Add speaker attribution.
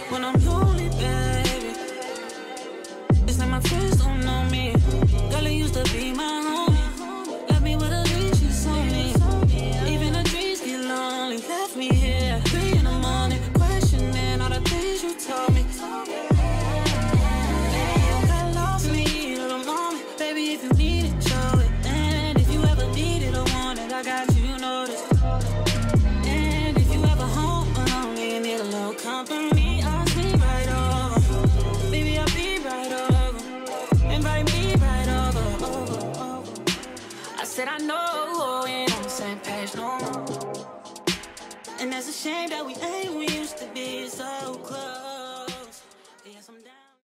Speaker 1: when I'm lonely, baby. It's like my friends don't know me. Girl, it used to be my homie. Left me with a leash, she's on me. Even the dreams get lonely. Left me here 3 in the morning, questioning all the things you told me. You got lost in the little moment. Baby, if you need it, show it. And if you ever needed or wanted, I got you, you know this. And if you ever home alone and need a little company, I'll sleep right over. Baby, I'll be right over. Invite me right over. I said I know we ain't on the same page no more. And it's a shame that we ain't